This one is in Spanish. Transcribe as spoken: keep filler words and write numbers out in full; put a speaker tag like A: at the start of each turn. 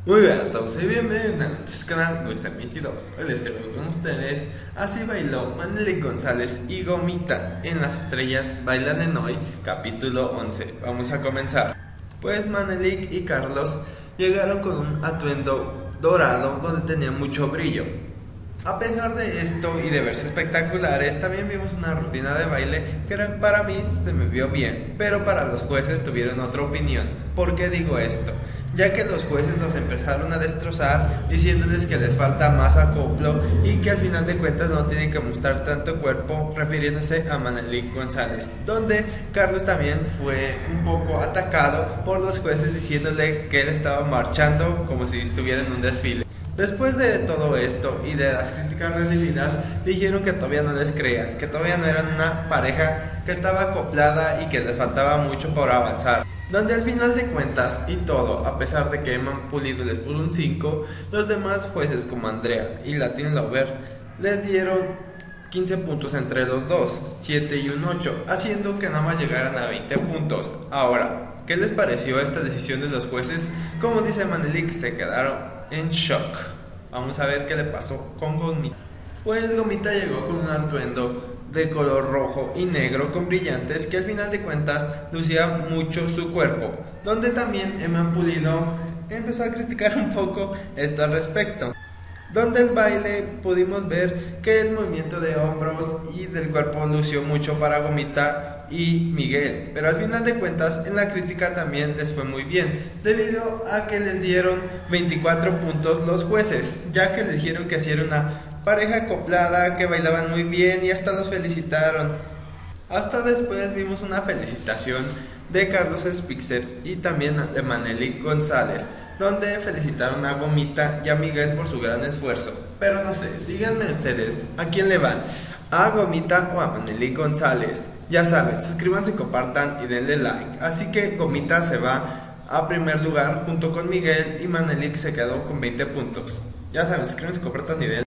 A: Muy bien a todos y bienvenidos a nuestro canal Gusta veintidós. Hoy les traigo con ustedes Así bailó Manelik González y Gomita en Las Estrellas Bailan en Hoy, capítulo once. Vamos a comenzar. Pues Manelik y Carlos llegaron con un atuendo dorado donde tenía mucho brillo. A pesar de esto y de verse espectaculares, también vimos una rutina de baile que para mí se me vio bien, pero para los jueces tuvieron otra opinión. ¿Por qué digo esto? Ya que los jueces los empezaron a destrozar diciéndoles que les falta más acoplo y que al final de cuentas no tienen que mostrar tanto cuerpo, refiriéndose a Manelik González, donde Carlos también fue un poco atacado por los jueces diciéndole que él estaba marchando como si estuviera en un desfile. Después de todo esto y de las críticas recibidas, dijeron que todavía no les creían, que todavía no eran una pareja que estaba acoplada y que les faltaba mucho por avanzar. Donde al final de cuentas y todo, a pesar de que Emma Pulido les puso un cinco, los demás jueces como Andrea y Latin Lover les dieron quince puntos entre los dos, siete y un ocho, haciendo que nada más llegaran a veinte puntos. Ahora, ¿qué les pareció esta decisión de los jueces? Como dice Manelik, se quedaron en shock. Vamos a ver qué le pasó con Gomita. Pues Gomita llegó con un atuendo de color rojo y negro con brillantes que al final de cuentas lucía mucho su cuerpo, donde también Emma Pulido empezó a criticar un poco esto al respecto. Donde el baile pudimos ver que el movimiento de hombros y del cuerpo lució mucho para Gomita y Miguel, pero al final de cuentas en la crítica también les fue muy bien, debido a que les dieron veinticuatro puntos los jueces, ya que les dijeron que hacían una pareja acoplada, que bailaban muy bien y hasta los felicitaron. Hasta después vimos una felicitación de Carlos Spitzer y también de Manelik González, donde felicitaron a Gomita y a Miguel por su gran esfuerzo. Pero no sé, díganme ustedes, ¿a quién le van? ¿A Gomita o a Manelik González? Ya saben, suscríbanse, compartan y denle like. Así que Gomita se va a primer lugar junto con Miguel y Manelik se quedó con veinte puntos. Ya saben, suscríbanse, compartan y denle